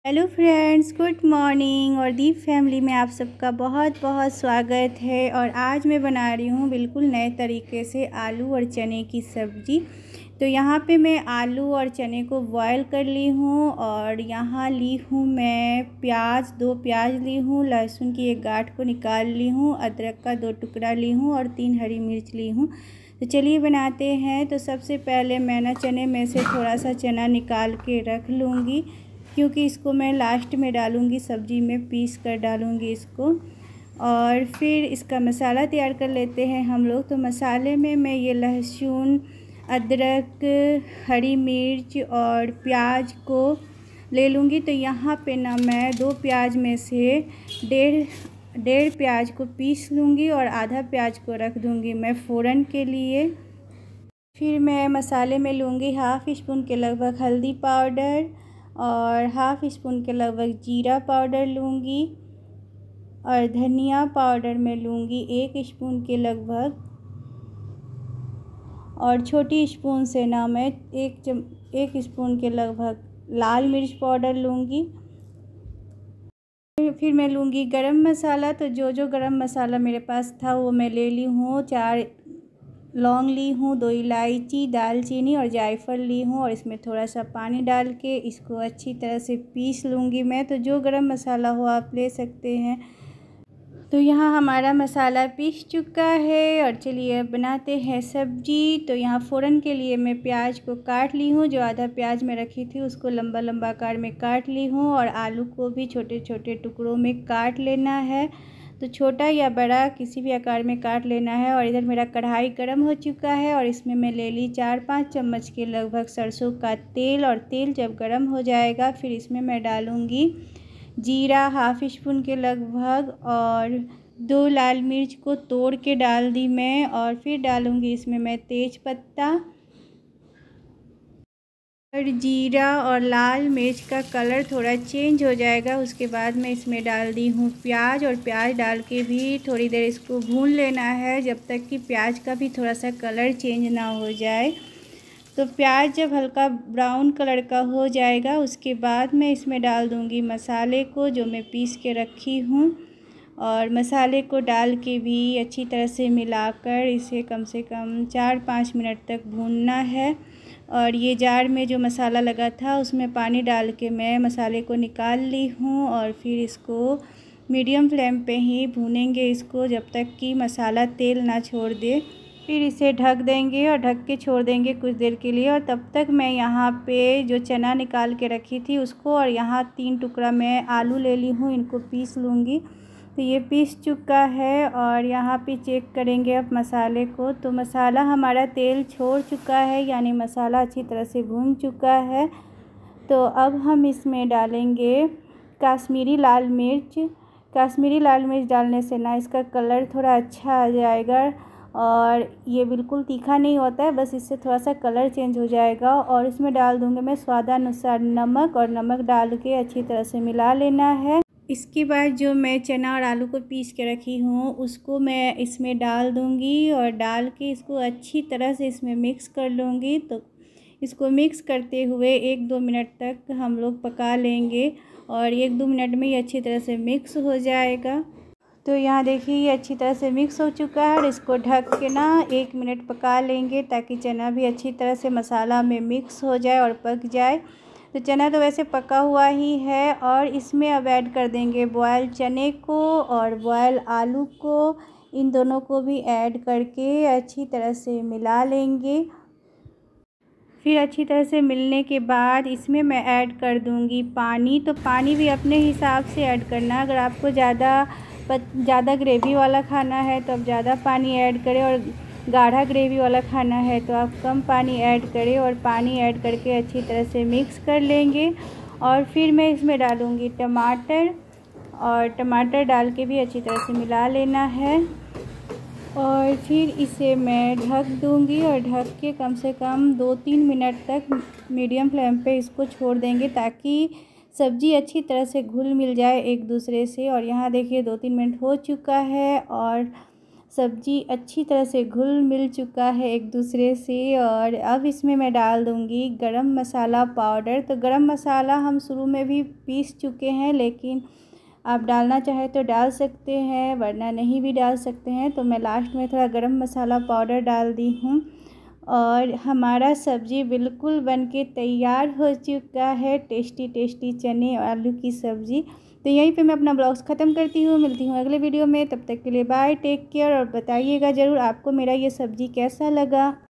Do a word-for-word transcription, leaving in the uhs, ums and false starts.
Hello friends, good morning. और दीप family में आप सबका बहुत बहुत स्वागत है। और आज मैं बना रही हूँ बिल्कुल नए तरीके से आलू और चने की सब्ज़ी। तो यहाँ पे मैं आलू और चने को बॉयल कर ली हूँ। और यहाँ ली हूँ मैं प्याज, दो प्याज ली हूँ, लहसुन की एक गांठ को निकाल ली हूँ, अदरक का दो टुकड़ा ली हूँ और तीन हरी मिर्च ली हूँ। तो चलिए बनाते हैं। तो सबसे पहले मैं ना चने में से थोड़ा सा चना निकाल के रख लूँगी, क्योंकि इसको मैं लास्ट में डालूँगी, सब्ज़ी में पीस कर डालूँगी इसको। और फिर इसका मसाला तैयार कर लेते हैं हम लोग। तो मसाले में मैं ये लहसुन, अदरक, हरी मिर्च और प्याज को ले लूँगी। तो यहाँ पे ना मैं दो प्याज में से डेढ़ डेढ़ प्याज को पीस लूँगी और आधा प्याज को रख दूँगी मैं फ़ोरन के लिए। फिर मैं मसाले में लूँगी हाफ़ स्पून के लगभग हल्दी पाउडर और हाफ़ स्पून के लगभग जीरा पाउडर लूँगी। और धनिया पाउडर में लूँगी एक स्पून के लगभग। और छोटी स्पून से ना मैं एक चम एक स्पून के लगभग लाल मिर्च पाउडर लूँगी। फिर मैं लूँगी गरम मसाला। तो जो जो गरम मसाला मेरे पास था वो मैं ले ली हूँ। चार लौंग ली हूँ, दो इलायची, दालचीनी और जायफल ली हूँ। और इसमें थोड़ा सा पानी डाल के इसको अच्छी तरह से पीस लूँगी मैं। तो जो गरम मसाला हो आप ले सकते हैं। तो यहाँ हमारा मसाला पीस चुका है। और चलिए अब बनाते हैं सब्जी। तो यहाँ फ़ोरन के लिए मैं प्याज को काट ली हूँ। जो आधा प्याज मैं रखी थी उसको लंबा लंबा आकार में काट ली हूँ। और आलू को भी छोटे छोटे टुकड़ों में काट लेना है। तो छोटा या बड़ा किसी भी आकार में काट लेना है। और इधर मेरा कढ़ाई गर्म हो चुका है और इसमें मैं ले ली चार पाँच चम्मच के लगभग सरसों का तेल। और तेल जब गर्म हो जाएगा फिर इसमें मैं डालूँगी जीरा हाफ स्पून के लगभग और दो लाल मिर्च को तोड़ के डाल दी मैं। और फिर डालूँगी इसमें मैं तेज पत्ता। और जीरा और लाल मिर्च का कलर थोड़ा चेंज हो जाएगा उसके बाद मैं इसमें डाल दी हूँ प्याज। और प्याज डाल के भी थोड़ी देर इसको भून लेना है जब तक कि प्याज का भी थोड़ा सा कलर चेंज ना हो जाए। तो प्याज जब हल्का ब्राउन कलर का हो जाएगा उसके बाद मैं इसमें डाल दूँगी मसाले को जो मैं पीस के रखी हूँ। और मसाले को डाल के भी अच्छी तरह से मिलाकर इसे कम से कम चार पाँच मिनट तक भूनना है। और ये जार में जो मसाला लगा था उसमें पानी डाल के मैं मसाले को निकाल ली हूँ। और फिर इसको मीडियम फ्लेम पे ही भूनेंगे इसको जब तक कि मसाला तेल ना छोड़ दे। फिर इसे ढक देंगे और ढक के छोड़ देंगे कुछ देर के लिए। और तब तक मैं यहाँ पे जो चना निकाल के रखी थी उसको और यहाँ तीन टुकड़ा मैं आलू ले ली हूँ, इनको पीस लूँगी। तो ये पीस चुका है। और यहाँ पे चेक करेंगे अब मसाले को। तो मसाला हमारा तेल छोड़ चुका है, यानी मसाला अच्छी तरह से भून चुका है। तो अब हम इसमें डालेंगे कश्मीरी लाल मिर्च। कश्मीरी लाल मिर्च डालने से ना इसका कलर थोड़ा अच्छा आ जाएगा। और ये बिल्कुल तीखा नहीं होता है, बस इससे थोड़ा सा कलर चेंज हो जाएगा। और इसमें डाल दूँगी मैं स्वादानुसार नमक। और नमक डाल के अच्छी तरह से मिला लेना है। इसके बाद जो मैं चना और आलू को पीस के रखी हूँ उसको मैं इसमें डाल दूँगी। और डाल के इसको अच्छी तरह से इसमें मिक्स कर लूँगी। तो इसको मिक्स करते हुए एक दो मिनट तक हम लोग पका लेंगे। और एक दो मिनट में ये अच्छी तरह से मिक्स हो जाएगा। तो यहाँ देखिए ये अच्छी तरह से मिक्स हो चुका है। और इसको ढक के ना एक मिनट पका लेंगे ताकि चना भी अच्छी तरह से मसाला में मिक्स हो जाए और पक जाए। तो चना तो वैसे पका हुआ ही है। और इसमें अब ऐड कर देंगे बॉयल चने को और बॉयल आलू को। इन दोनों को भी ऐड करके अच्छी तरह से मिला लेंगे। फिर अच्छी तरह से मिलने के बाद इसमें मैं ऐड कर दूंगी पानी। तो पानी भी अपने हिसाब से ऐड करना। अगर आपको ज़्यादा ज़्यादा ग्रेवी वाला खाना है तो आप ज़्यादा पानी ऐड करें, और गाढ़ा ग्रेवी वाला खाना है तो आप कम पानी ऐड करें। और पानी ऐड करके अच्छी तरह से मिक्स कर लेंगे। और फिर मैं इसमें डालूँगी टमाटर। और टमाटर डाल के भी अच्छी तरह से मिला लेना है। और फिर इसे मैं ढक दूँगी और ढक के कम से कम दो तीन मिनट तक मीडियम फ्लेम पे इसको छोड़ देंगे ताकि सब्ज़ी अच्छी तरह से घुल मिल जाए एक दूसरे से। और यहाँ देखिए दो तीन मिनट हो चुका है और सब्ज़ी अच्छी तरह से घुल मिल चुका है एक दूसरे से। और अब इसमें मैं डाल दूँगी गरम मसाला पाउडर। तो गरम मसाला हम शुरू में भी पीस चुके हैं, लेकिन आप डालना चाहें तो डाल सकते हैं, वरना नहीं भी डाल सकते हैं। तो मैं लास्ट में थोड़ा गरम मसाला पाउडर डाल दी हूँ और हमारा सब्ज़ी बिल्कुल बनके तैयार हो चुका है। टेस्टी टेस्टी चने और आलू की सब्ज़ी। तो यहीं पे मैं अपना ब्लॉग्स ख़त्म करती हूँ। मिलती हूँ अगले वीडियो में, तब तक के लिए बाय, टेक केयर। और बताइएगा ज़रूर आपको मेरा ये सब्ज़ी कैसा लगा।